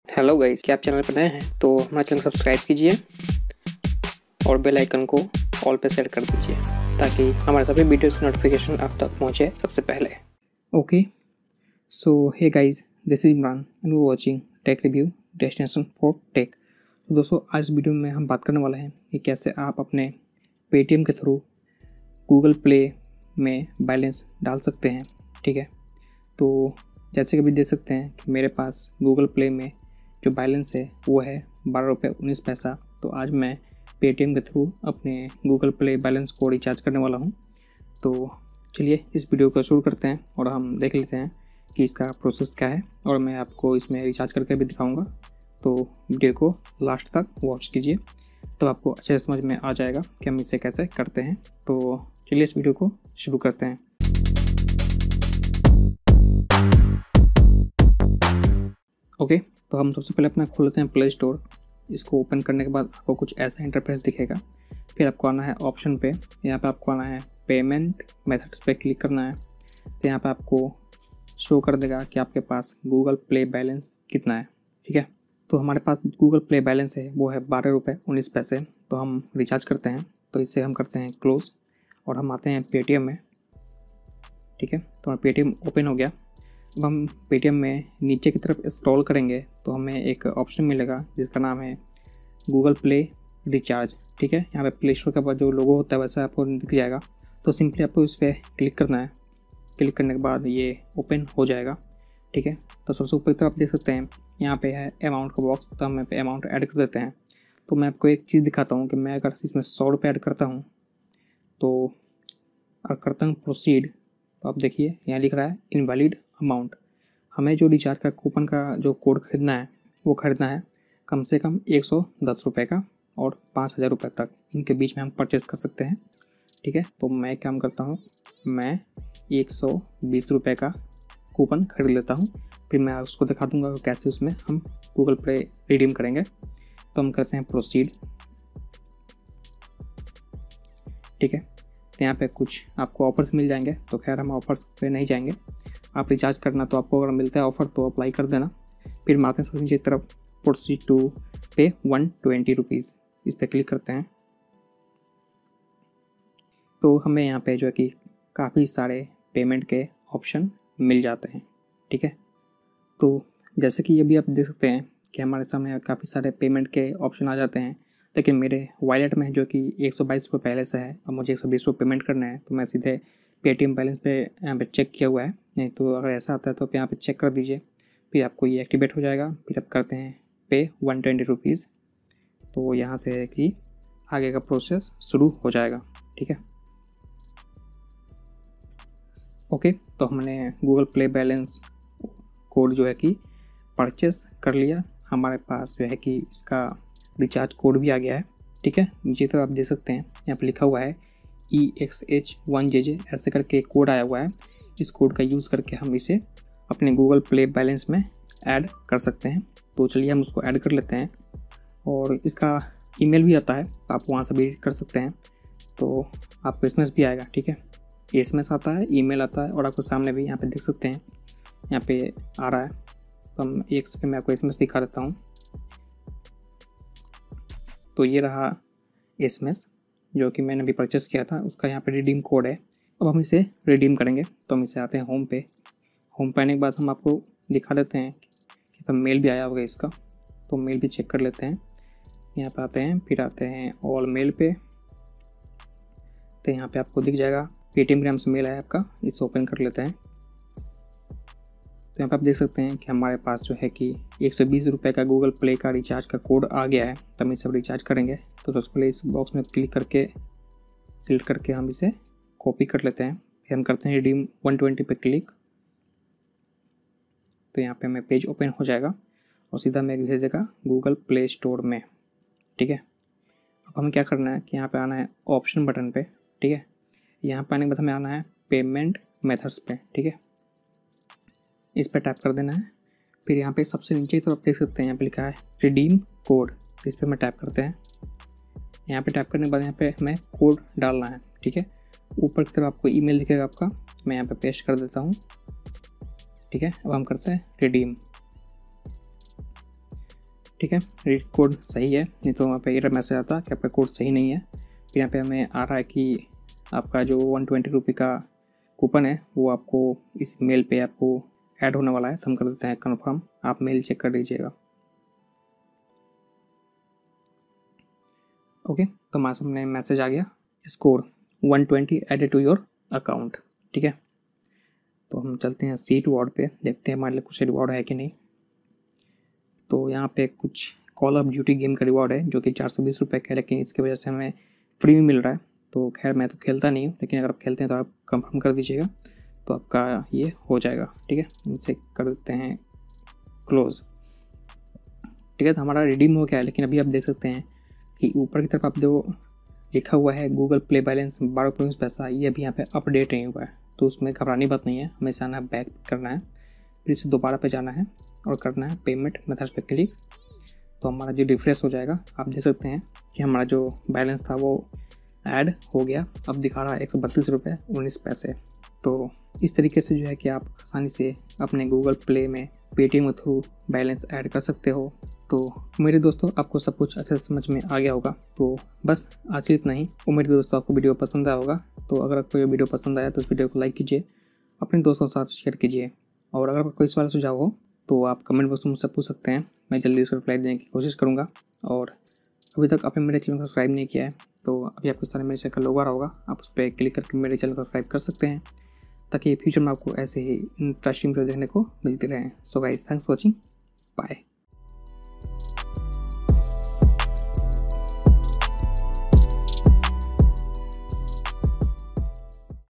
Hello guys, क्या आप channel पर नए हैं तो हमारा चैनल सब्सक्राइब कीजिए और बेल आइकन को ऑल पे सेट कर दीजिए ताकि हमारे सभी वीडियोस की नोटिफिकेशन आप तक पहुंचे सबसे पहले। Okay, so hey guys, this is Imran and we watching tech review destination for tech. तो दोस्तों, आज वीडियो में हम बात करने वाले हैं कि कैसे आप अपने पेटीएम के थ्रू गूगल प्ले में बैलेंस डाल सकते हैं। ठीक है, तो जैसे कि अभी देख सकते हैं कि मेरे पास गूगल प्ले में जो बैलेंस है वो है 12 रुपये 19 पैसा। तो आज मैं पेटीएम के थ्रू अपने गूगल प्ले बैलेंस को रिचार्ज करने वाला हूँ। तो चलिए इस वीडियो को शुरू करते हैं और हम देख लेते हैं कि इसका प्रोसेस क्या है, और मैं आपको इसमें रिचार्ज करके भी दिखाऊंगा। तो वीडियो को लास्ट तक वॉच कीजिए, तो आपको अच्छे से समझ में आ जाएगा कि हम इसे कैसे करते हैं। तो चलिए इस वीडियो को शुरू करते हैं। ओके, तो हम सबसे पहले अपना खोलते हैं प्ले स्टोर। इसको ओपन करने के बाद आपको कुछ ऐसा इंटरफेस दिखेगा। फिर आपको आना है ऑप्शन पे, यहाँ पे आपको आना है पेमेंट मेथड्स पे क्लिक करना है। तो यहाँ पे आपको शो कर देगा कि आपके पास गूगल प्ले बैलेंस कितना है। ठीक है, तो हमारे पास गूगल प्ले बैलेंस है वो है 12 रुपये 19 पैसे। तो हम रिचार्ज करते हैं, तो इससे हम करते हैं क्लोज और हम आते हैं पेटीएम में। ठीक है, तो पेटीएम ओपन हो गया। अब हम पेटीएम में नीचे की तरफ स्क्रॉल करेंगे तो हमें एक ऑप्शन मिलेगा जिसका नाम है गूगल प्ले रिचार्ज। ठीक है, यहाँ पे प्ले स्टोर का जो लोगो होता है वैसा आपको दिख जाएगा। तो सिंपली आपको इस पर क्लिक करना है। क्लिक करने के बाद ये ओपन हो जाएगा। ठीक है, तो सबसे ऊपर की तरफ देख सकते हैं यहाँ पे है अमाउंट का बॉक्स। तो हम यहाँ पे अमाउंट ऐड कर देते हैं। तो मैं आपको एक चीज़ दिखाता हूँ कि मैं अगर इसमें 100 रुपये ऐड करता हूँ तो और करता हूँ प्रोसीड, तो आप देखिए यहाँ लिख रहा है इनवैलिड अमाउंट। हमें जो रिचार्ज का कूपन का जो कोड खरीदना है वो खरीदना है कम से कम 110 रुपये का और 5000 रुपये तक, इनके बीच में हम परचेज़ कर सकते हैं। ठीक है, तो मैं काम करता हूँ, मैं 120 रुपये का कूपन खरीद लेता हूँ। फिर मैं उसको दिखा दूँगा कैसे उसमें हम गूगल पे रिडीम करेंगे। तो हम करते हैं प्रोसीड। ठीक है, तो यहाँ पे कुछ आपको ऑफर्स मिल जाएंगे। तो खैर हम ऑफर्स पे नहीं जाएंगे। आप रिचार्ज करना तो आपको अगर मिलता है ऑफ़र तो अप्लाई कर देना। फिर मारते हैं सबसे नीचे तरफ प्रोसीड टू पे 120 रुपीज़, इस पर क्लिक करते हैं। तो हमें यहाँ पे जो है कि काफ़ी सारे पेमेंट के ऑप्शन मिल जाते हैं। ठीक है, तो जैसे कि अभी आप देख सकते हैं कि हमारे सामने काफ़ी सारे पेमेंट के ऑप्शन आ जाते हैं, लेकिन मेरे वॉलेट में जो कि 122 रुपये पहले से है और मुझे 120 रुपये पेमेंट करना है, तो मैं सीधे पेटीएम बैलेंस पे यहाँ पे चेक किया हुआ है। नहीं तो अगर ऐसा आता है तो आप यहाँ पे चेक कर दीजिए, फिर आपको ये एक्टिवेट हो जाएगा। फिर आप करते हैं पे 120 रुपीज़। तो यहाँ से है कि आगे का प्रोसेस शुरू हो जाएगा। ठीक है, ओके, तो हमने गूगल प्ले बैलेंस कोड जो है कि परचेस कर लिया। हमारे पास जो है कि इसका रिचार्ज कोड भी आ गया है। ठीक है, नीचे तो आप देख सकते हैं यहाँ पे लिखा हुआ है EXH1JJ ऐसे करके एक कोड आया हुआ है। इस कोड का यूज़ करके हम इसे अपने गूगल प्ले बैलेंस में ऐड कर सकते हैं। तो चलिए हम उसको ऐड कर लेते हैं, और इसका ईमेल भी आता है तो आप वहाँ से भी एडिट कर सकते हैं। तो आपको SMS भी आएगा। ठीक है, SMS आता है, ईमेल आता है, और आपको सामने भी यहाँ पे देख सकते हैं यहाँ पे आ रहा है। तो हम एक सेकंड में आपको SMS दिखा देता हूँ। तो ये रहा SMS जो कि मैंने अभी परचेस किया था, उसका यहाँ पे रिडीम कोड है। अब हम इसे रिडीम करेंगे। तो हम इसे आते हैं होम पे। होम पे आने के बाद हम आपको दिखा देते हैं कि तो मेल भी आया होगा इसका, तो मेल भी चेक कर लेते हैं। यहाँ पे आते हैं, फिर आते हैं ऑल मेल पे। तो यहाँ पे आपको दिख जाएगा पेटीएम ग्राम से मेल आया आपका, इसे ओपन कर लेते हैं। तो यहाँ पे आप देख सकते हैं कि हमारे पास जो है कि 120 रुपये का गूगल प्ले का रिचार्ज का कोड आ गया है। तो हम इसे अब रिचार्ज करेंगे। तो सबसे पहले इस बॉक्स में क्लिक करके सिलेक्ट करके हम इसे कॉपी कर लेते हैं। फिर हम करते हैं रिडीम 120 पे क्लिक। तो यहाँ पे हमें पेज ओपन हो जाएगा और सीधा हमें भेज देगा गूगल प्ले स्टोर में। ठीक है, अब हमें क्या करना है कि यहाँ पे आना है ऑप्शन बटन पे। ठीक है, यहाँ पे आने के बाद हमें आना है पेमेंट मेथड्स पे। ठीक है, इस पर टैप कर देना है। फिर यहाँ पे सबसे नीचे की तरफ देख सकते हैं यहाँ पे लिखा है रिडीम कोड, तो इस पर हमें टैप करते हैं। यहाँ पे टैप करने के बाद यहाँ पे हमें कोड डालना है। ठीक है, ऊपर की तरफ आपको ईमेल दिखेगा आपका, मैं यहाँ पे पेस्ट कर देता हूँ। ठीक है, अब हम करते हैं रिडीम। ठीक है, रीड कोड सही है, नहीं तो वहाँ पे एरर मैसेज आता कि आपका कोड सही नहीं है। फिर यहाँ पे हमें आ रहा है कि आपका जो 120 रुपये का कूपन है वो आपको इस मेल पे आपको ऐड होने वाला है, तो हम कर देते हैं कन्फर्म। आप मेल चेक कर लीजिएगा। ओके, तो हमारे सामने मैसेज आ गया, score 120 added to your account. ठीक है, तो हम चलते हैं सी रिवॉर्ड पे, देखते हैं हमारे लिए कुछ रिवॉर्ड है कि नहीं। तो यहाँ पे कुछ कॉल ऑफ ड्यूटी गेम का रिवॉर्ड है जो कि 420 रुपये का है, लेकिन इसकी वजह से हमें फ्री में मिल रहा है। तो खैर मैं तो खेलता नहीं हूँ, लेकिन अगर आप खेलते हैं तो आप कंफर्म कर दीजिएगा, तो आपका ये हो जाएगा। ठीक है, इसे कर देते हैं क्लोज। ठीक है, तो हमारा रिडीम हो गया है, लेकिन अभी आप देख सकते हैं कि ऊपर की तरफ आप जो लिखा हुआ है गूगल प्ले बैलेंस 12 पैसा, ये अभी यहाँ पे अपडेट नहीं हुआ है। तो उसमें घबराने बात नहीं है, हमें जाना है बैक करना है, फिर इसे दोबारा पे जाना है और करना है पेमेंट मेथड्स पे क्लिक। तो हमारा जो रिफ्रेश हो जाएगा, आप देख सकते हैं कि हमारा जो बैलेंस था वो ऐड हो गया। अब दिखा रहा है 132 रुपये 19 पैसे। तो इस तरीके से जो है कि आप आसानी से अपने गूगल प्ले में पेटीएम के थ्रू बैलेंस ऐड कर सकते हो। तो मेरे दोस्तों, आपको सब कुछ अच्छे से समझ में आ गया होगा। तो बस आज इतना ही। मेरे दोस्तों, आपको वीडियो पसंद आया होगा। तो अगर आपको ये वीडियो पसंद आया तो इस वीडियो को लाइक कीजिए, अपने दोस्तों के साथ शेयर कीजिए, और अगर आपका कोई सवाल सुझाव हो तो आप कमेंट बॉक्स में मुझसे पूछ सकते हैं। मैं जल्दी उसको रिप्लाई देने की कोशिश करूँगा। और अभी तक आपने मेरे चैनल को सब्सक्राइब नहीं किया है तो अभी आपके सामने मेरे चैनल का लोगो आ रहा होगा, आप उस पर क्लिक करके मेरे चैनल को सब्सक्राइब कर सकते हैं, ताकि फ्यूचर में आपको ऐसे ही इंटरेस्टिंग वीडियो देखने को मिलती रहे। So guys, thanks for watching, bye.